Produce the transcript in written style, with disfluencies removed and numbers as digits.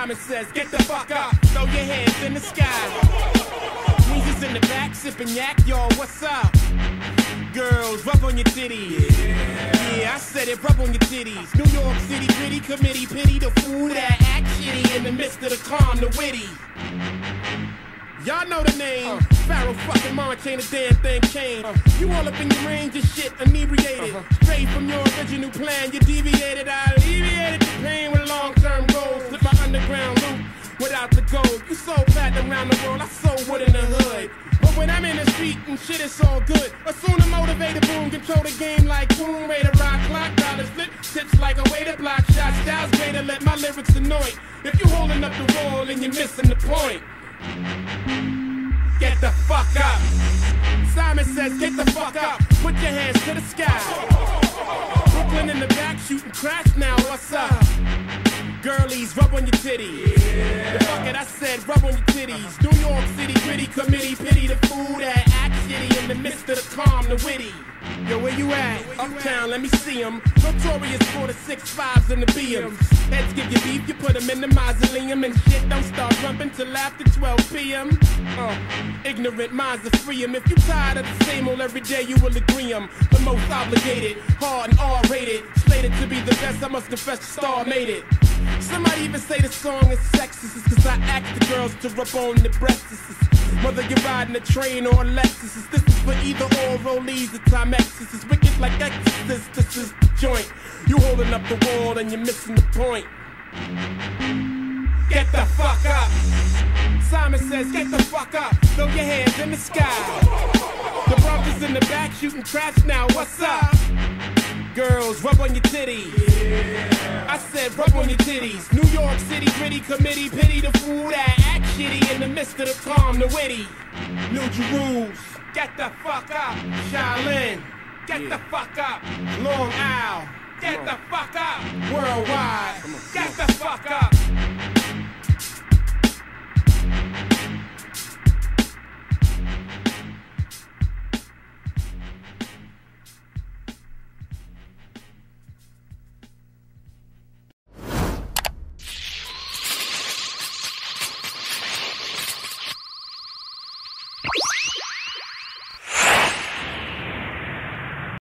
Simon says, get the fuck up, throw your hands in the sky. Weezer's in the back, sipping yak, yo, what's up? Girls, rub on your titties. Yeah, I said it, rub on your titties. New York City, gritty committee, pity the fool that act shitty in the midst of the calm, the witty. Y'all know the name. Pharoahe Monch ain't a damn thing changed. You all up in your range of shit, inebriated. Straight from your original plan, you deviated. I alleviated the pain with long-term goals. Slip my underground loop without the gold. You sold platinum around the world, I sold wood in the hood. But when I'm in the street and shit, it's all good. Assume the motivated boom, control the game like boom. Way to rock, clock, dollars flip, tips like a way to block shots. Styles way to let my lyrics annoy. If you holding up the wall and you're missing the point, get the fuck up. Simon says, get the fuck up. Put your hands to the sky. Brooklyn in the back, shooting crash now, what's up? Girlies, rub on your titties. Yeah. The fuck it, I said, rub on your titties. New York City, gritty committee, pity the fool that act shitty in the midst of the calm, the witty. Yo, where you at? Uptown, let me see 'em. Notorious for the 6.5s and the BMs. Heads give you beef, you put 'em in the mausoleum. And shit don't start rumping till after 12 p.m. Ignorant minds are free 'em. If you tired of the same old every day, you will agree 'em. The most obligated, hard and R-rated. Slated to be the best, I must confess the star made it. Somebody even say the song is sexist. It's cause I ask the girls to rub on the breasts. Whether you're riding a train or a Lexus, this is for either or rollies or Timexes. It's wicked like Exorcist, this is the joint. You holding up the wall and you're missing the point. Get the fuck up. Simon says, get the fuck up, throw your hands in the sky. The Broncos in the back shooting trash now, what's up? Girls, rub on your titties. Yeah. I said rub on your titties. New York City, gritty committee, pity the fool that act shitty in the midst of the calm, the witty. New Jerusalem, get the fuck up. Shaolin, get the fuck up. Long Isle, get the fuck up. Worldwide, get the fuck up.